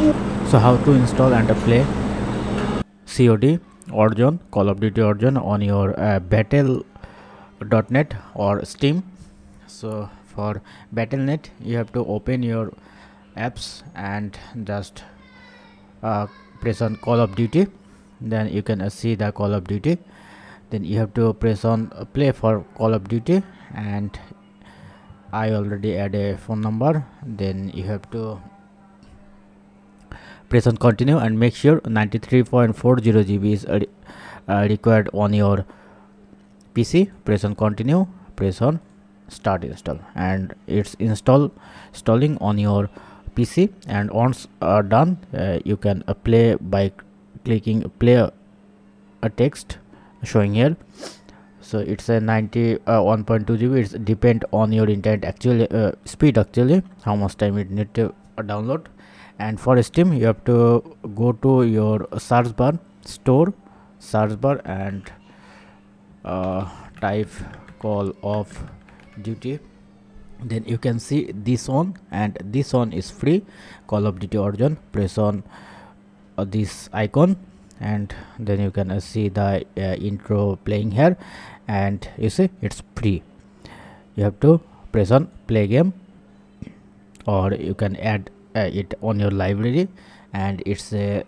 So how to install and play COD Warzone, Call of Duty Warzone on your Battle.net or Steam. So for Battlenet, you have to open your apps and just press on Call of Duty. Then you can see the Call of Duty. Then you have to press on play for Call of Duty, and I already add a phone number. Then you have to press on continue and make sure 93.40 GB is required on your PC. Press on continue, press on start install, and it's installing on your PC. And once done, you can play by clicking play a text showing here. So it's a 91.2 GB. It's depend on your internet actually speed, actually how much time it need to download. And for Steam, you have to go to your search bar, store search bar, and type Call of Duty. Then you can see this one, and this one is free, Call of Duty Warzone. Press on this icon, and then you can see the intro playing here, and you see it's free. You have to press on play game, or you can add it on your library, and it's a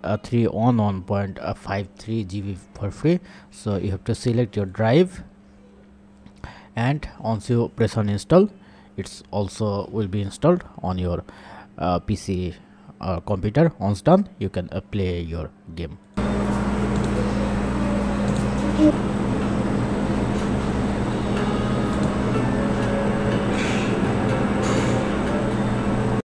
311.53 GB for free. So you have to select your drive, and once you press on install, it's also will be installed on your PC computer. Once done, you can play your game.